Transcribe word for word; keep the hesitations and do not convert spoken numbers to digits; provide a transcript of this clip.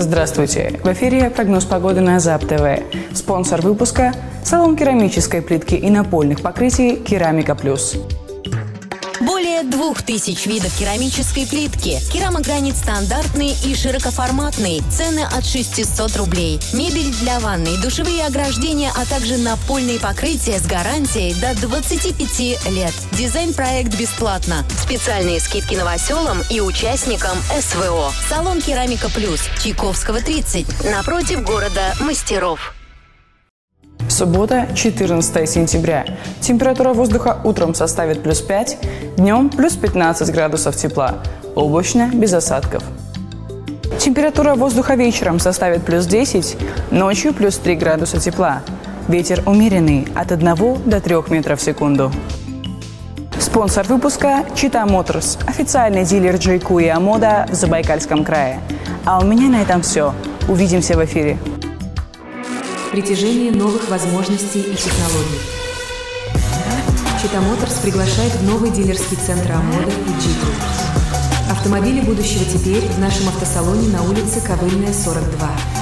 Здравствуйте! В эфире прогноз погоды на ЗАП-ТВ. Спонсор выпуска – салон керамической плитки и напольных покрытий «Керамика Плюс». Более двух тысяч видов керамической плитки. Керамогранит стандартный и широкоформатный. Цены от шестисот рублей. Мебель для ванной, душевые ограждения, а также напольные покрытия с гарантией до двадцати пяти лет. Дизайн-проект бесплатно. Специальные скидки новоселам и участникам СВО. Салон «Керамика Плюс». Чайковского, тридцать. Напротив города Мастеров. Суббота, четырнадцатое сентября. Температура воздуха утром составит плюс пять, днем плюс пятнадцать градусов тепла. Облачно, без осадков. Температура воздуха вечером составит плюс десять, ночью плюс три градуса тепла. Ветер умеренный от одного до трёх метров в секунду. Спонсор выпуска – Чита Моторс, официальный дилер Джейку и Амода в Забайкальском крае. А у меня на этом все. Увидимся в эфире. Притяжение новых возможностей и технологий. Чита Моторс приглашает в новый дилерский центр Амода и Джейку. Автомобили будущего теперь в нашем автосалоне на улице Ковыльная, сорок два.